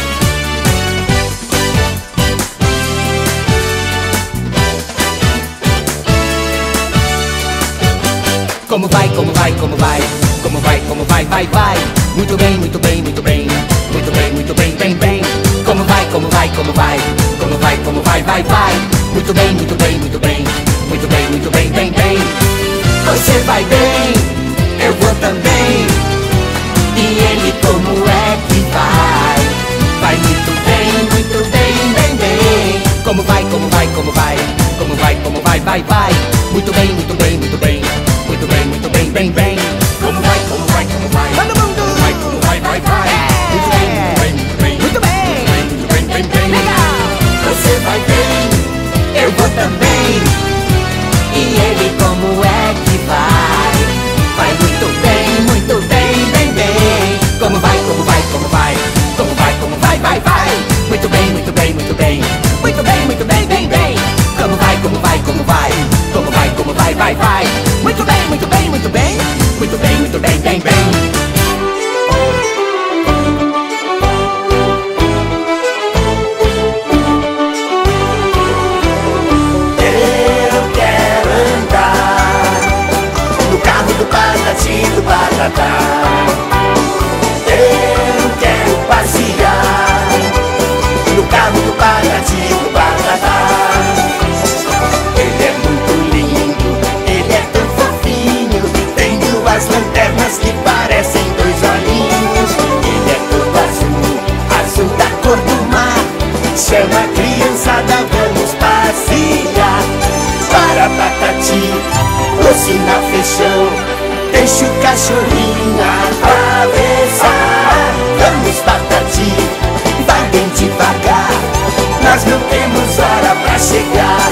Como vai, como vai, como vai, como vai, como vai, vai, vai. Muito bem, muito bem, muito bem, muito bem, muito bem, bem, bem. Como vai, como vai, como vai, como vai, como vai, vai, vai. Muito bem, muito bem, muito bem, muito bem, muito bem, bem, bem. Você vai bem, eu vou também. E ele como é que vai? Vai muito bem, muito bem, bem, bem. Como vai, como vai, como vai, como vai, como vai, vai, vai. Muito bem, muito bem, muito bem, muito bem, muito bem, bem, bem. Como vai, como vai, como vai, Todo mundo! como vai, como vai, vai, vai. Muito bem, muito bem, muito bem, Muito bem! muito bem, bem, bem. Legal! Você vai bem, eu vou também. E ele como é que vai? Vai muito bem, muito bem, bem, bem. Como vai, como vai, como vai, como vai, como vai, vai, vai. Muito bem, muito bem, muito bem, muito bem, muito bem, bem, bem. Como vai, como vai, como vai, como vai, como vai, vai, vai. Muito bem, muito bem, muito bem, muito bem, muito bem, bem, bem. Patati do Patatá. Eu quero passear no carro do Patati do Patatá. Ele é muito lindo, ele é tão fofinho. Tem duas lanternas que parecem dois olhinhos. Ele é todo azul, azul da cor do mar. Chama a criançada, vamos passear. Para Patati, o sinal fechou. Deixa o cachorrinho atravessar. Vamos, Patati, vai bem devagar. Nós não temos hora pra chegar.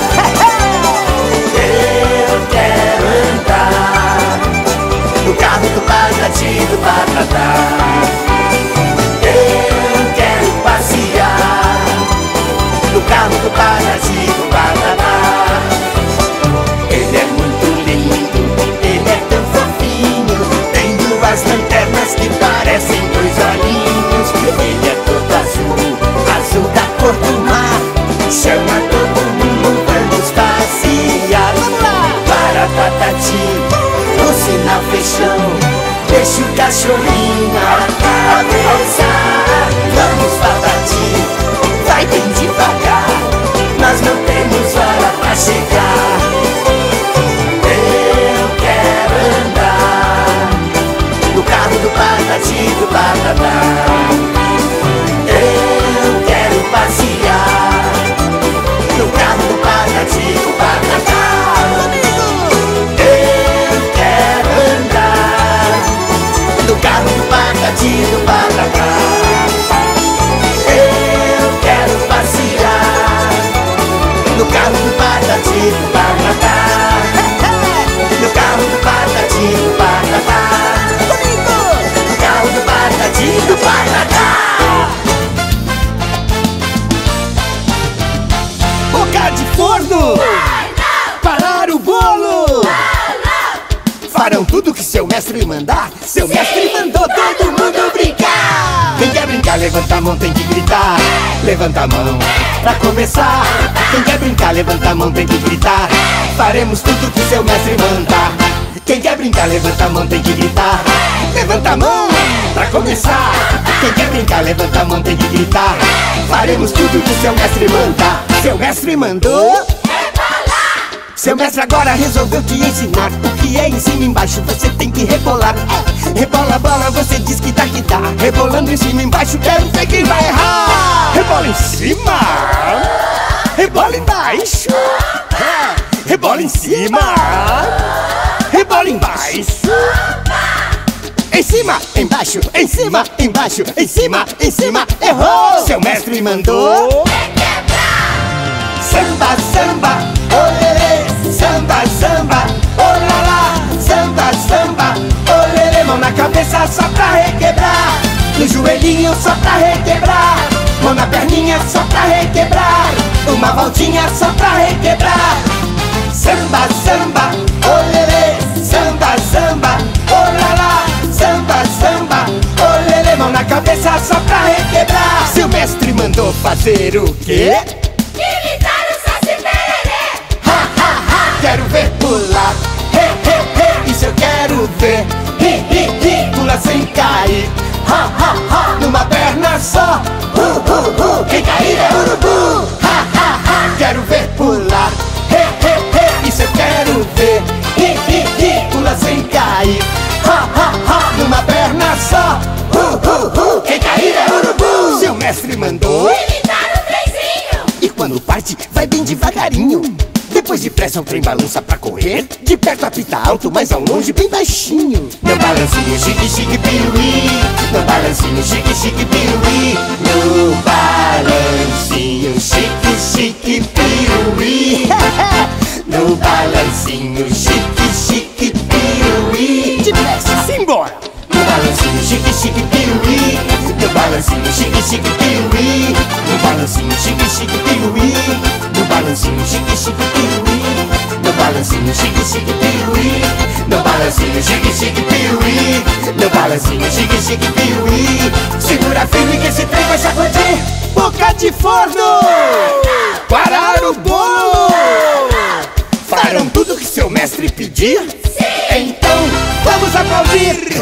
Eu quero andar no carro do Patati do Patatá. Eu quero passear no carro do Patati do Patatá. Ele é muito lindo, ele é tão fofinho. Tem duas lanternas que parecem dois olhinhos. Ele é todo azul, azul da cor do mar. Chama todo mundo, vamos passear. Vamos lá! Para Patati, o sinal fechou. Deixa o cachorrinho atravessar. Vamos, Patati, vai bem devagar. Nós não temos hora pra chegar. Patati do Patatá. Eu quero passear no carro do Patati do Patatá. Eu quero andar no carro do Patati do Patatá. Eu quero passear no carro do Patati do Patatá. No carro do Patati do Patatá. Do Patati do Patatá. Boca de forno! Parar o bolo! Farão tudo que seu mestre mandar. Seu mestre mandou todo mundo brincar. Quem quer brincar, levanta a mão, tem que gritar. Levanta a mão pra começar. Quem quer brincar, levanta a mão, tem que gritar. Faremos tudo que seu mestre mandar. Quem quer brincar, levanta a mão, tem que gritar. Levanta a mão pra começar. Quem quer brincar, levanta a mão, tem que gritar. Faremos tudo que seu mestre manda. Seu mestre mandou Seu mestre agora resolveu te ensinar o que é em cima e embaixo, você tem que rebolar. É, rebola a bola, você diz que dá que dá. Rebolando em cima e embaixo, quero ver quem vai errar. Rebola em cima, rebola embaixo, é, rebola em cima, rebola embaixo. Em cima, embaixo, em cima, embaixo, em cima, em cima, errou! Seu mestre mandou samba, samba, olê, samba, samba, olá, samba, samba, olê, mão na cabeça só pra requebrar, no joelhinho só pra requebrar, mão na perninha só pra requebrar, uma voltinha só pra requebrar. Samba, samba, olê, samba, samba, olá, samba, samba, olê, mão na cabeça só pra requebrar. Seu mestre mandou fazer o quê? Quero ver pular, he, he, he, isso eu quero ver. Hi, hi, hi, pula sem cair, ha, ha, ha, numa perna só. Hu, hu, hu, quem cair é urubu. Ha, ha, ha, quero ver pular, he, he, he, isso eu quero ver. Hi, hi, hi, pula sem cair, ha, ha, ha, numa perna só. Hu, hu, hu, quem cair é urubu. Seu mestre mandou imitar o trenzinho. E quando parte, vai bem devagarinho. Depois depressa o trem balança pra correr. De perto apita alto, mas ao longe bem baixinho. No balancinho chique chique piruí, no balancinho chique chique piruí, no balancinho chique chique piruí, no balancinho chique chique piruí. Depressa, simbora! No balancinho chique chique piruí, no balancinho chique chique piruí, no balancinho chique chique piruí, no balancinho chique chique piruí, no balancinho chique chique piruí, no balancinho chique chique piruí, no balancinho chique chique piruí. Segura firme que esse trem vai sacudir. Boca de forno, parar o bolo. Farão tudo que seu mestre pedir? Sim! Então vamos aplaudir!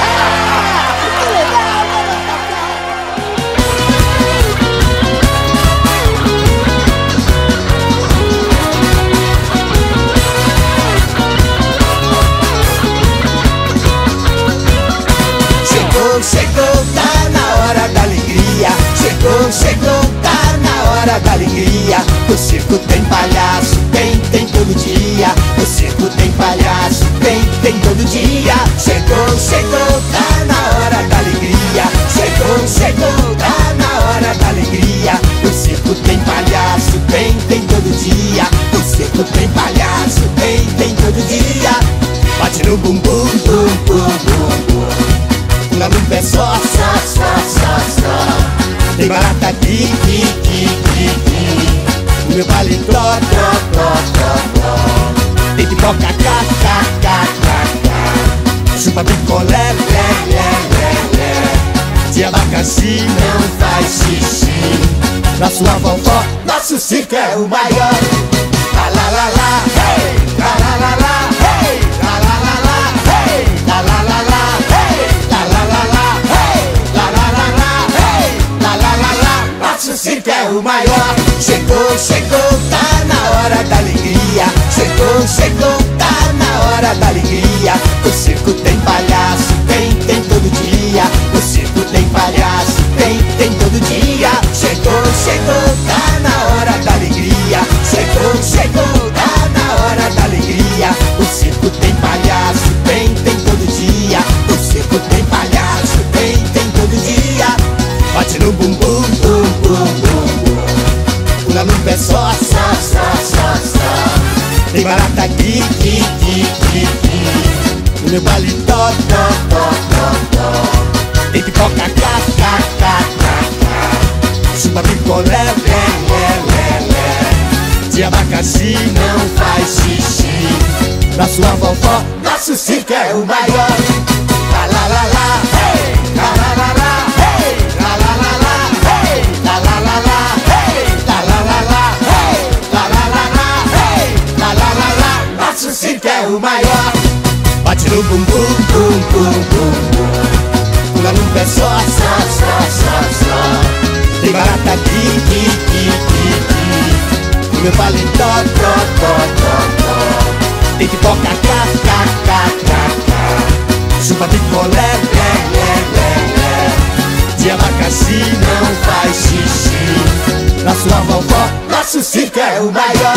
Chegou, chegou, tá na hora da alegria. Chegou, chegou, tá na hora da alegria. O circo tem palhaço, tem, tem todo dia. O circo tem palhaço, tem, tem todo dia. Chegou, chegou, tá na hora da alegria. Chegou, chegou, tá na hora da alegria. O circo tem palhaço, tem, tem todo dia. O circo tem palhaço, tem, tem todo dia. Bate no bumbum, bum, bum, bum, bum. Pula no pé só, só, só, só, só. Tem barata aqui, aqui, aqui, aqui, aqui. No meu paletó, tó, tó, tó, tó. Tem pipoca, cá, cá, cá, cá, cá. Chupa picolé, lé, lé, lé, lé. De abacaxi não faz xixi. Da sua vovó, nosso circo é o maior. Lá, lá, lá, lá, hey! Lá, lá, lá, lá, hey! Lá, lá, lá, lá, hey! Lá, lá, lá, lá. Nosso circo é o maior. Chegou, chegou, tá na hora da alegria. Chegou, chegou, tá na hora da alegria. O circo tem palhaço, tem, tem todo dia. O circo tem palhaço, tem, tem todo dia. Chegou, chegou, tá na hora da alegria. Chegou, chegou, tá na hora da alegria. O circo tem palhaço, tem, tem todo dia. O circo tem palhaço, tem, tem todo dia. Bate no bumbum, bum, bum, bum, bum. Pula no pé só, só, só, só, só. Tem barata aqui, aqui, aqui, aqui, aqui. No meu paletó, tó, tó, tó, tó. Tem pipoca, cá, cá, cá, cá, cá. Chupa picolé, lé, lé, lé, lé. De abacaxi não faz xixi. Da sua vovó, nosso circo é o maior. Lá, lá, lá, lá, hey! Lá, lá, lá, lá. Nosso circo é o maior. Bate no bumbum, bum, bum, bum, bum. Pula no pé é só, só, só, só, só. Tem barata aqui, aqui, aqui, aqui, aqui. Meu paletó, tó, tó, tó, tó. Tem pipoca, cá, cá, cá, cá, cá. Chupa picolé, lé, lé, lé, lé. De abacaxi não faz xixi. Na sua vovó, nosso circo é o maior.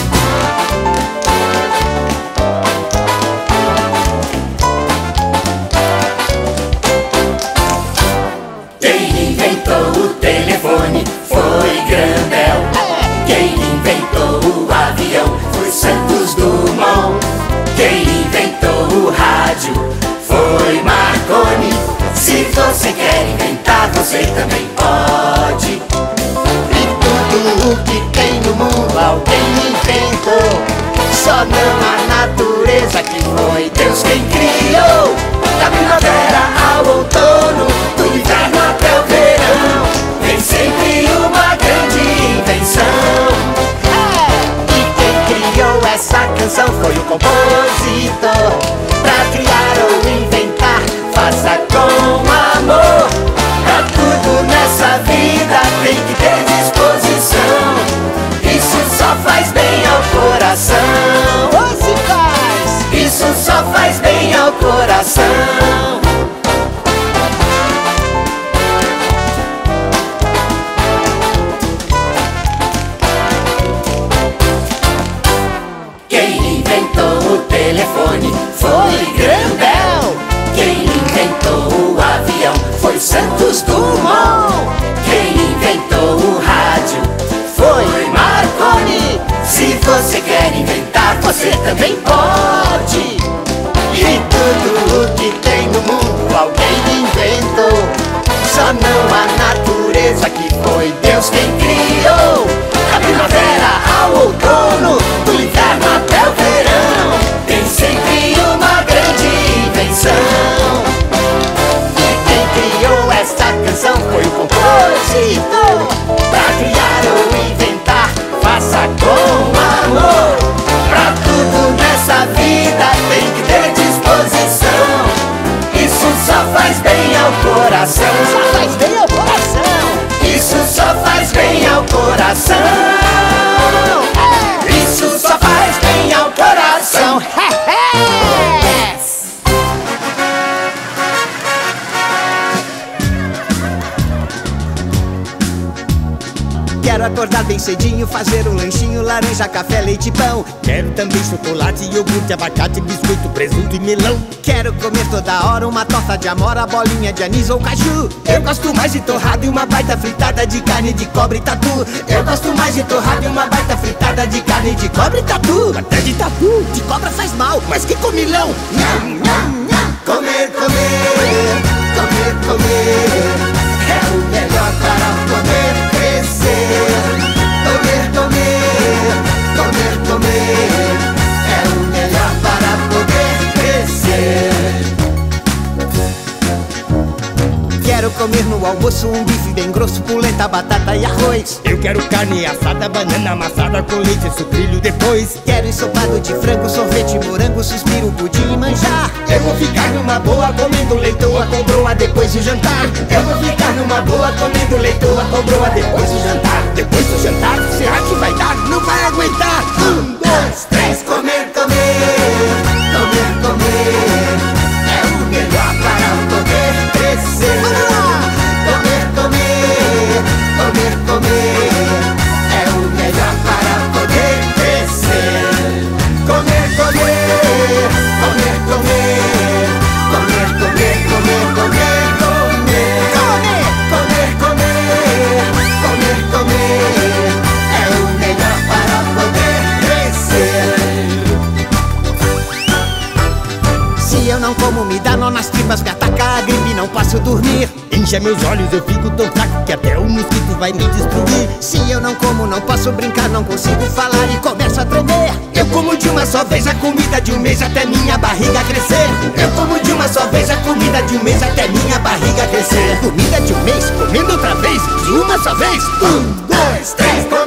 Quem inventou o telefone foi Grandel. Quem inventou o avião foi Santos Dumont. Quem inventou o rádio foi Marconi. Se você quer inventar, você também pode. E tudo o que tem no mundo alguém inventou. Só não a natureza, que foi Deus quem criou. Da primavera ao outono, do inverno até o verão, vem sempre uma grande invenção. E quem criou essa canção foi o compositor. Pra criar ou inventar, faça com amor. Pra tudo nessa vida tem que ter disposição. Isso só faz bem ao coração. Ou se faz? Isso só faz bem ao coração. Quem inventou o telefone foi Grandel. Quem inventou o avião foi Santos Dumont. Quem inventou o rádio foi Marconi. Se você quer inventar, você também pode. E tudo o que tem no mundo alguém inventou. Só não a natureza, que foi Deus quem criou. Da primavera ao outono, do inverno até o verão, tem sempre uma grande invenção. E quem criou essa canção foi o compositor. Pra criar ou inventar, faça com amor. Pra tudo nessa vida tem que ter disposição. Isso só faz bem ao coração. Só faz bem ao coração. Isso só faz bem ao coração. Isso só faz bem ao coração. Quero acordar bem cedinho, fazer um lanchinho, laranja, café, leite e pão. Quero também chocolate, iogurte, abacate, biscoito, presunto e melão. Quero comer toda hora uma torta de amora, bolinha de anis ou caju. Eu gosto mais de torrada e uma baita fritada de carne de cobre e tatu. Eu gosto mais de torrada e uma baita fritada de carne de cobre e tatu. Até de tatu. De cobra faz mal, Mas que comilão! nham, nham, nham. Comer, comer, comer, comer é o melhor para poder crescer. Comer, comer, comer, comer é o melhor para poder crescer. Quero comer no almoço um bife bem grosso, polenta, batata e arroz. Eu quero carne assada, banana amassada com leite e sucrilho depois. Quero ensopado de frango, sorvete, morango, suspiro, pudim e manjar. Eu vou ficar numa boa comendo leitoa com broa depois do jantar. Eu vou ficar numa boa comendo leitoa com broa depois do jantar. Depois do jantar, será que vai dar? Não vai aguentar! Um, dois, três, comer, comer, comer, comer é o melhor para poder crescer. Comer, comer, comer, comer é o melhor para poder crescer. Comer, comer, comer, comer, comer, comer, comer, comer, comer, comer, comer, comer, comer é o melhor para poder crescer. Se eu não como, me dá nó nas tripas, me ataca a gripe, não posso dormir. Enche meus olhos, eu fico tão fraco que até o mosquito vai me destruir. Se eu não como, não posso brincar, não consigo falar e começo a tremer. Eu como de uma só vez a comida de um mês até minha barriga crescer. Eu como de uma só vez a comida de um mês até minha barriga crescer. Comida de um mês, comendo outra vez, de uma só vez. Um, dois, três,